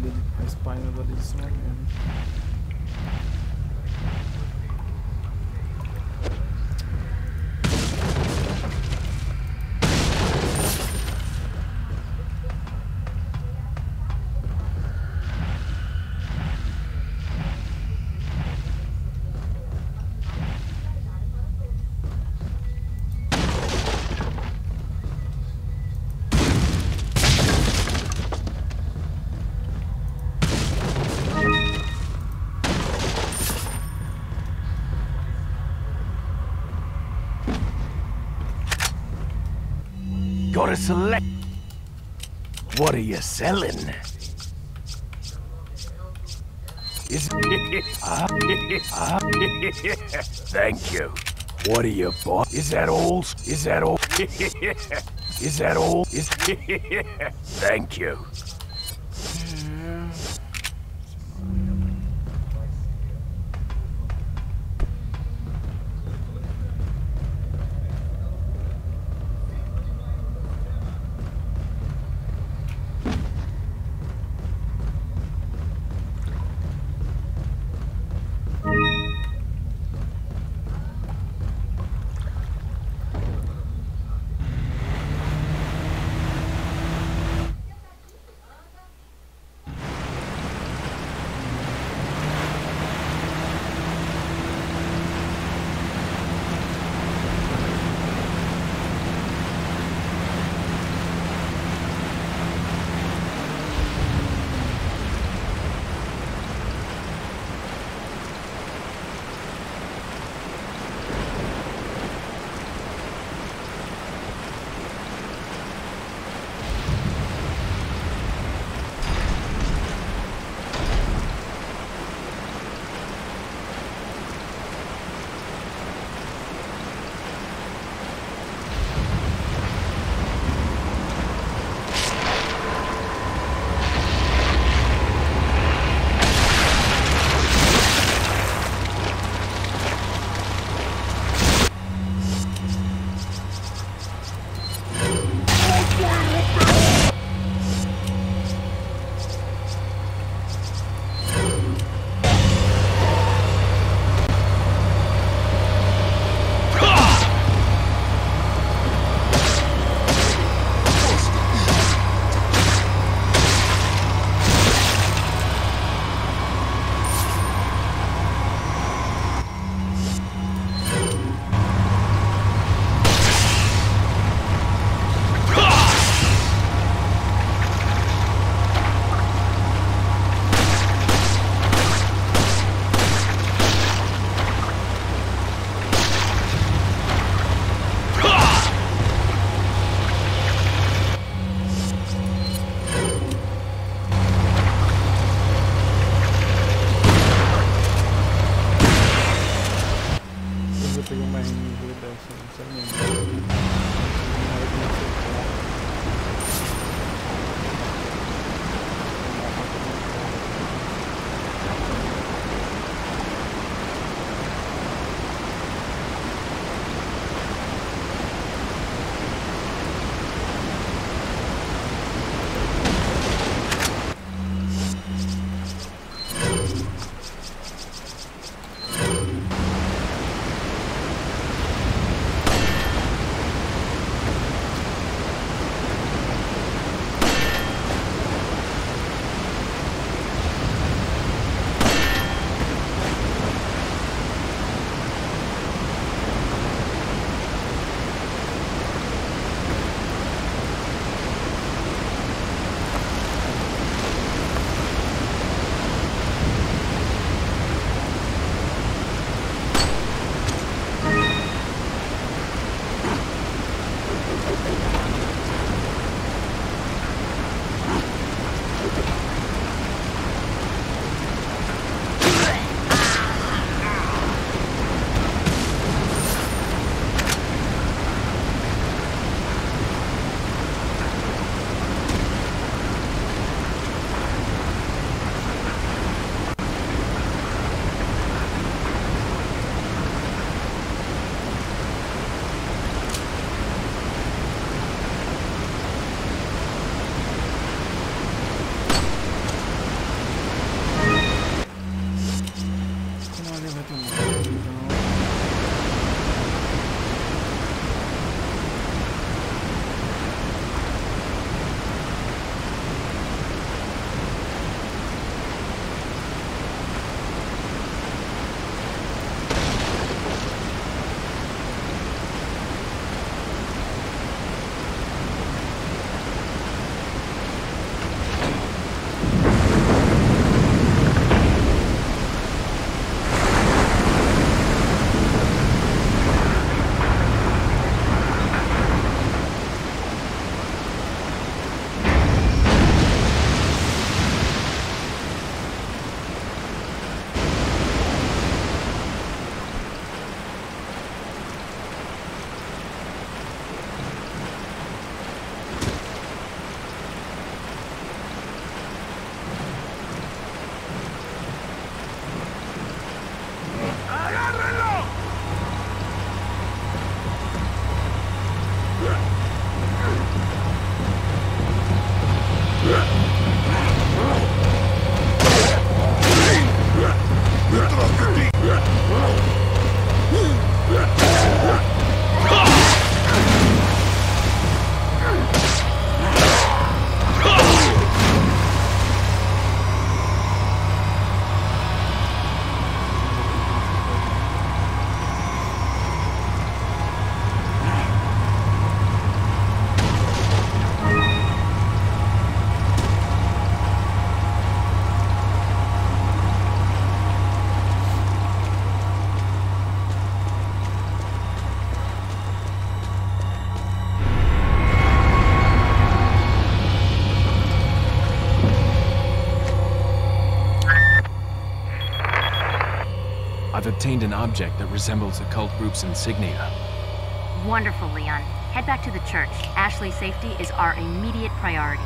a spine dali de cima mesmo. Gotta select. What are you selling? Is Thank you. What are you bought? Is that all? Is that all? Is that all? Is Thank you. I've obtained an object that resembles the cult group's insignia. Wonderful, Leon. Head back to the church. Ashley's safety is our immediate priority.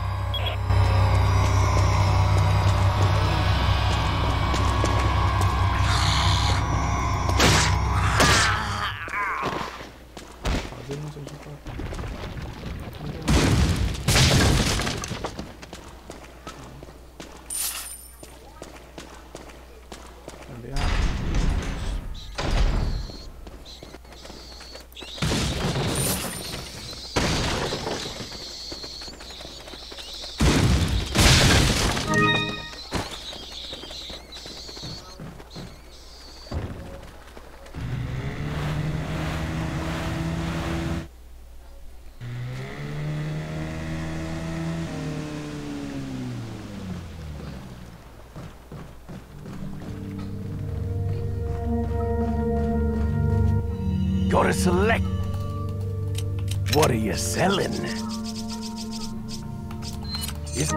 Gotta select. What are you selling? Is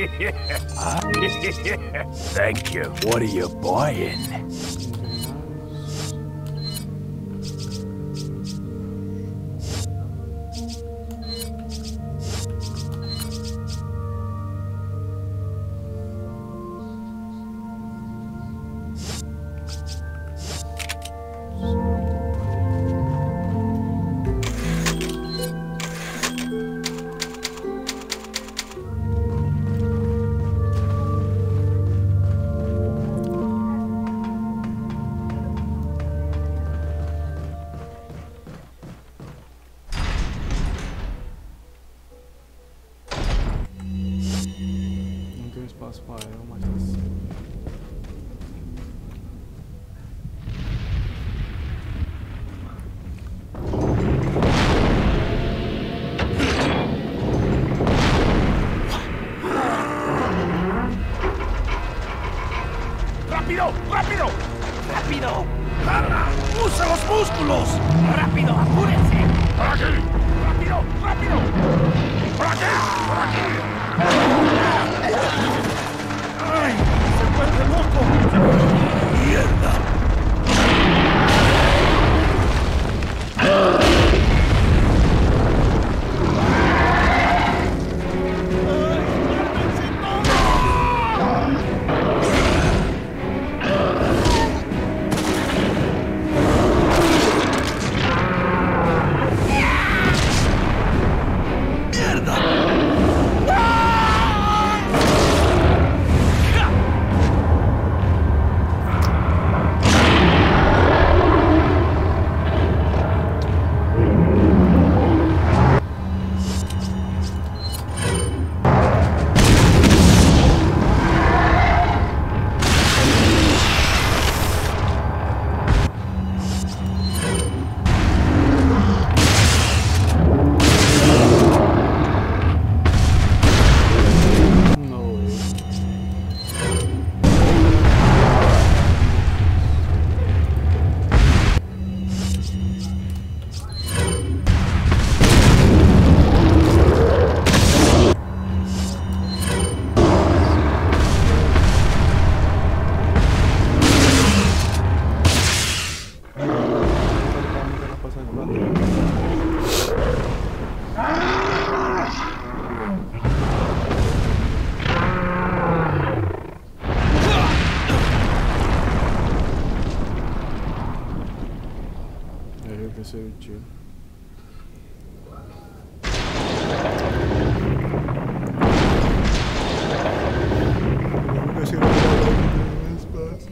Thank you. What are you buying? Espaço para eu, mas tá assim. ¡Rápido! ¡Rápido! ¡Rápido! ¡Jarra! ¡Usa los músculos! ¡Rápido! ¡Apúrense! ¡Por aquí! ¡Rápido! ¡Rápido! ¡Por aquí! ¡Por aquí! ¡Ay! ¡Se vuelve loco! ¡Mierda! Esse é o tiro. Deixa eu ver o espaço.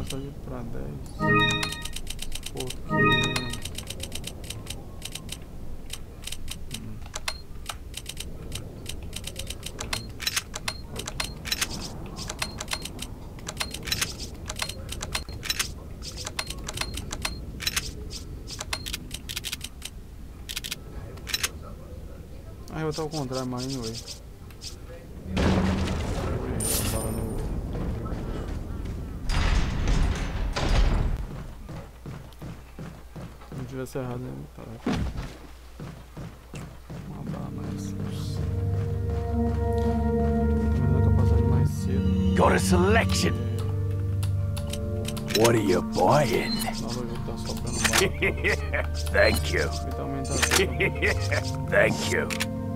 só de pra 10. Porque... Ah, eu tô ao contrário, mas anyway. Se não tivesse errado, né? Tá. Uma bala mais. Terminando a passagem mais cedo. Got a selection. What are you buying? Não, o jogo tá soprando bala. Thank you. Literalmente tá soprando. Thank you.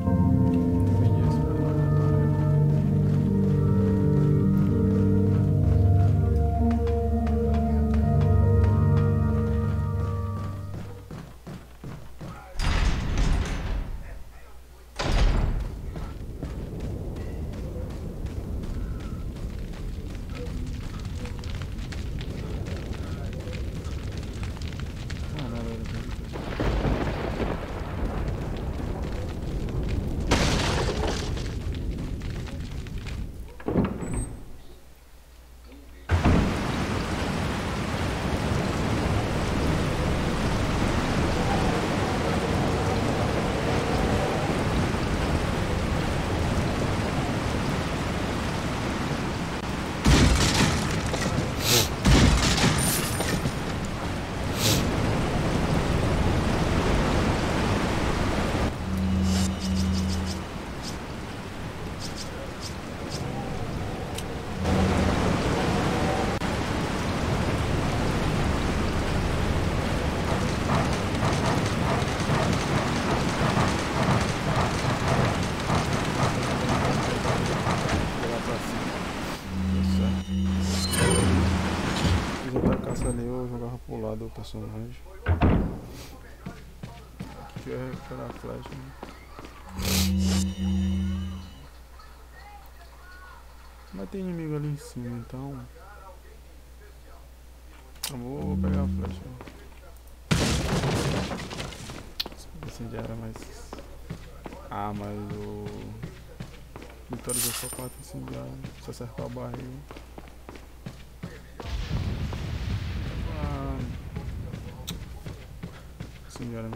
Do personagem que ia recuperar a flecha, né? Mas tem inimigo ali em cima, então eu vou pegar a flecha. Assim já era mais. Ah, mas o Vitória já só 4 incendiários. Se acertar o barril. Senhora,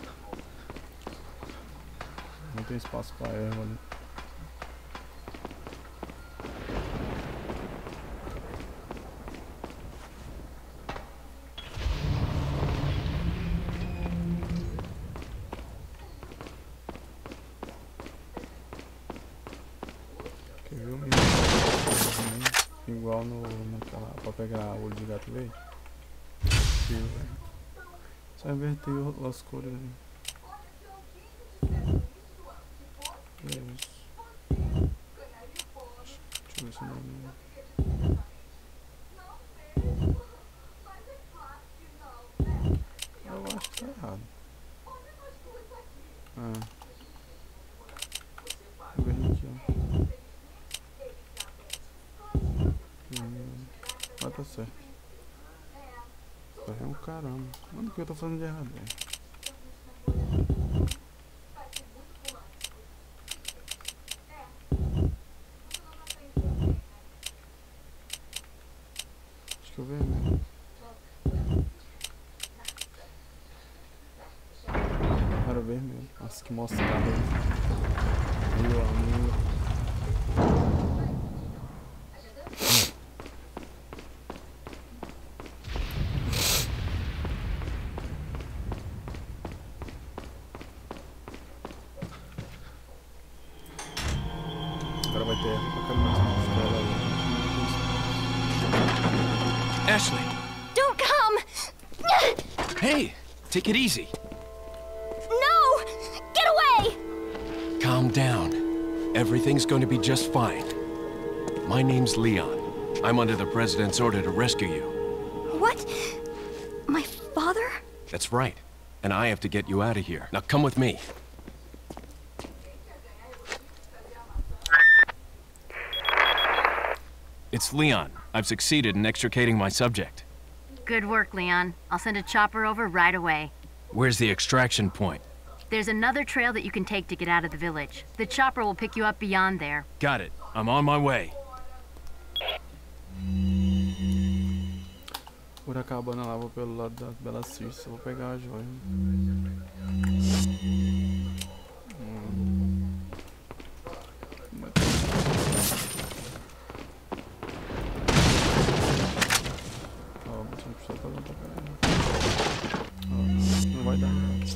não tem espaço para erva ali. Quer ver o menino? Igual naquela para pegar olho de gato verde. Só inverter as cores ali. É isso. Deixa eu ver se não. Eu acho que tá errado. Ah. Vou ver aqui, ó. Vai tá certo. É um caramba. Mano, o que eu tô fazendo de errado, velho? Acho que eu vejo mesmo. Era vermelho. Nossa, que mostrado aí. Meu amigo. Ashley! Don't come! Hey! Take it easy. No! Get away! Calm down. Everything's going to be just fine. My name's Leon. I'm under the President's order to rescue you. What? My father? That's right. And I have to get you out of here. Now come with me. It's Leon. I've succeeded in extricating my subject. Good work, Leon. I'll send a chopper over right away. Where's the extraction point? There's another trail that you can take to get out of the village. The chopper will pick you up beyond there. Got it. I'm on my way. Por a cabana lá, vou pelo lado da Bela Circe, vou pegar a joia. Ó, vou deixar puxar pra lá pra caralho. Ó, não vai dar nada.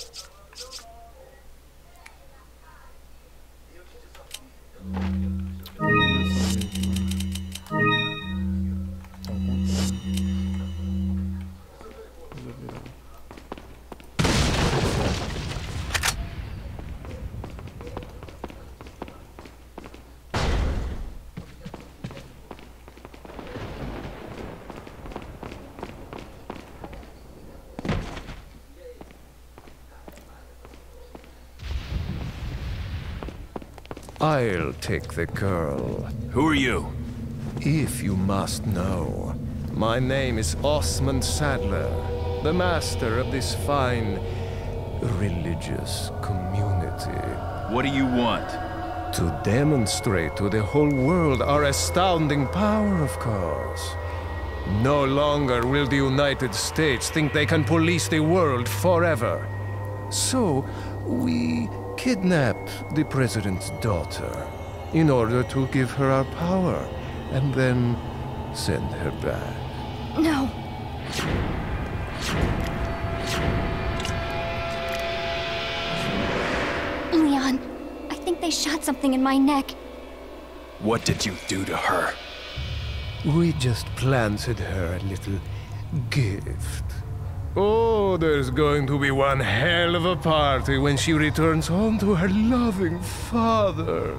I'll take the girl, Who are you? if you must know. My name is Osmond Sadler, the master of this fine religious community. What do you want? To demonstrate to the whole world our astounding power, of course. No longer will the United States think they can police the world forever. So, we kidnapped the president's daughter in order to give her our power and then send her back. No. Leon, I think they shot something in my neck. What did you do to her? We just planted her a little gift. Oh, there's going to be one hell of a party when she returns home to her loving father.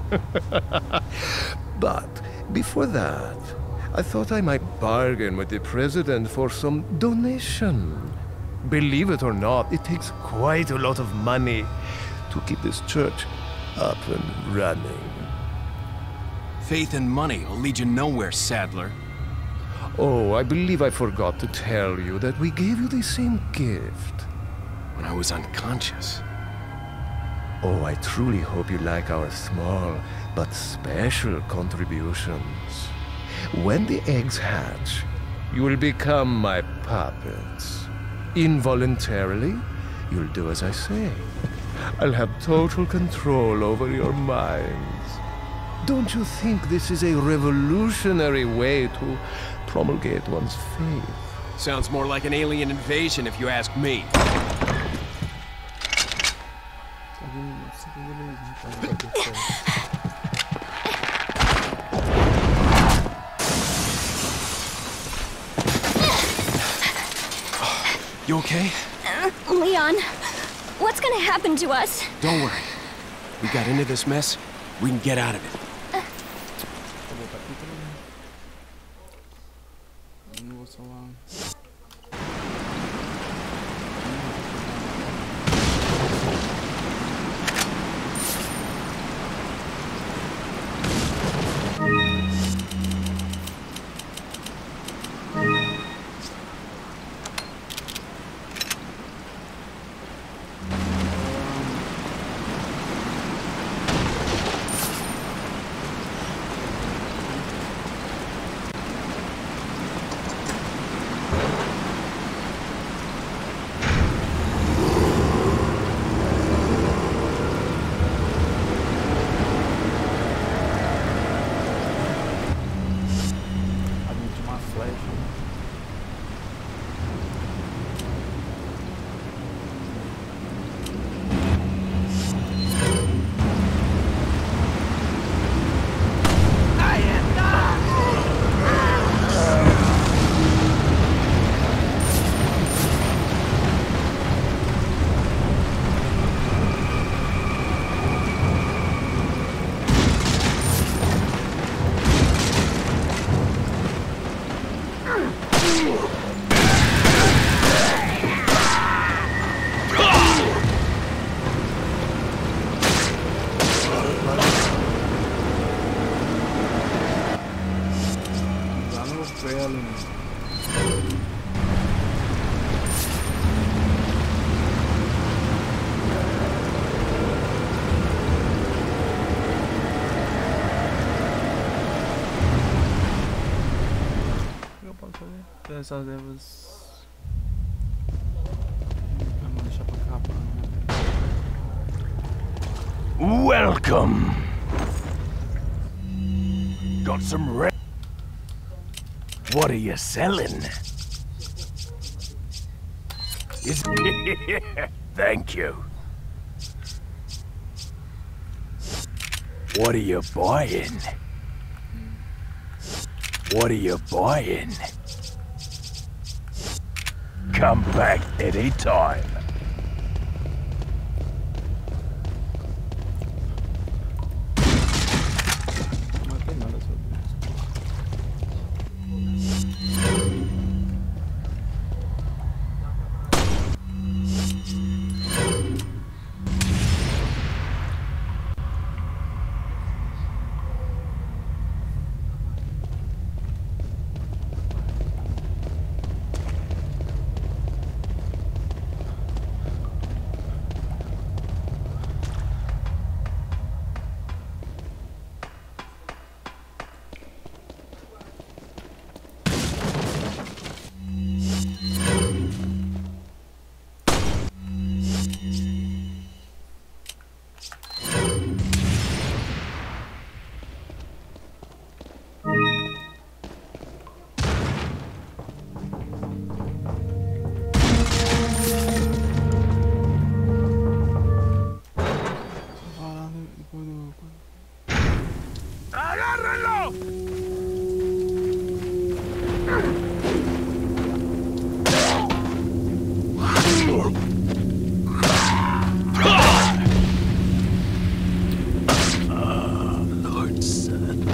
But before that, I thought I might bargain with the president for some donation. Believe it or not, it takes quite a lot of money to keep this church up and running. Faith and money will lead you nowhere, Sadler. Oh, I believe I forgot to tell you that we gave you the same gift. When I was unconscious. Oh, I truly hope you like our small but special contributions. When the eggs hatch, you will become my puppets. Involuntarily, you'll do as I say. I'll have total control over your minds. Don't you think this is a revolutionary way to promulgate one's faith? Sounds more like an alien invasion if you ask me. You okay? Leon, what's gonna happen to us? Don't worry. We got into this mess, we can get out of it. Não vou salvar. gasolina. O que eu posso fazer? Essas ervas. Vamos deixar pra acabar, né? Welcome. Got some What are you selling? Is Thank you. What are you buying? What are you buying? Come back anytime. Não tem nada sobre isso. ¡Agárrenlo! Lord, son.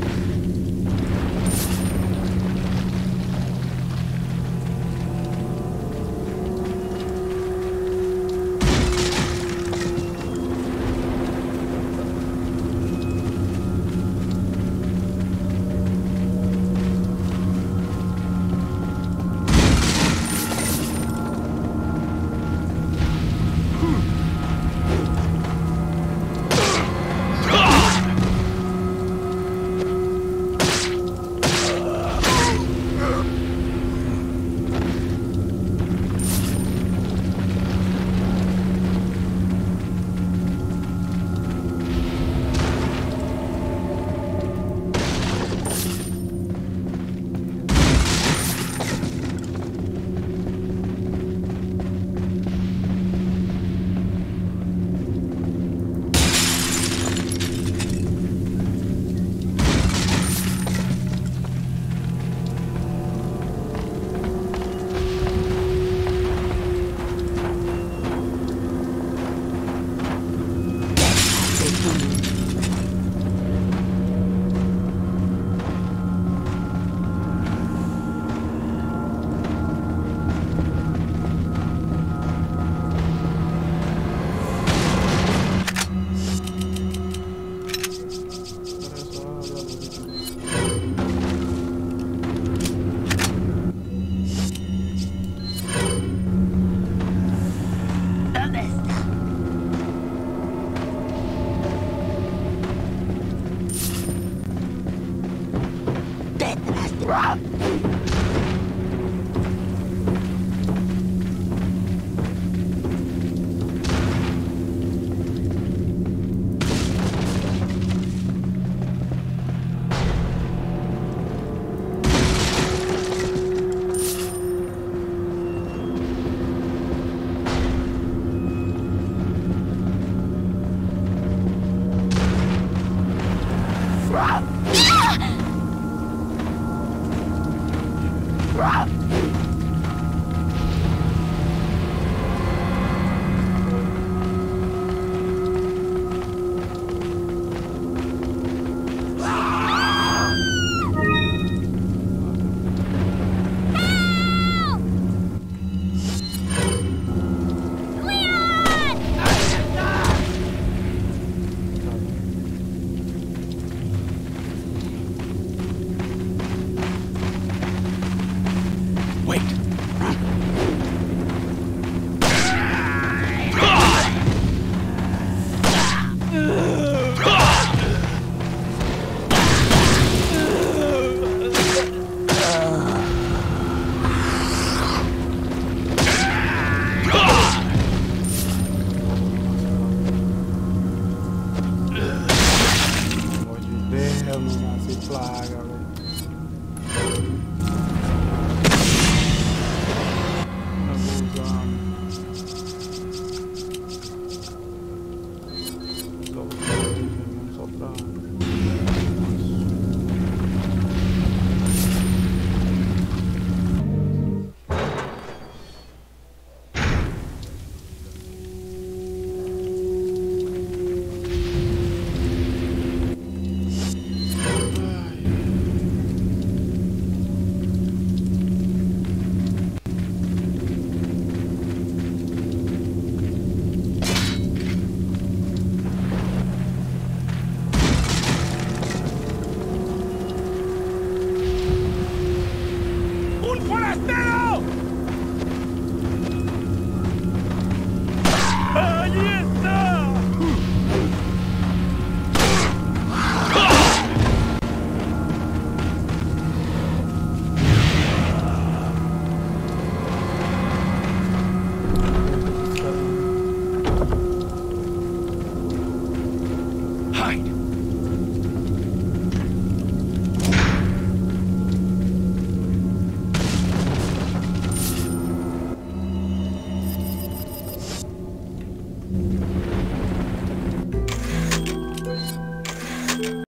Que plaga, velho.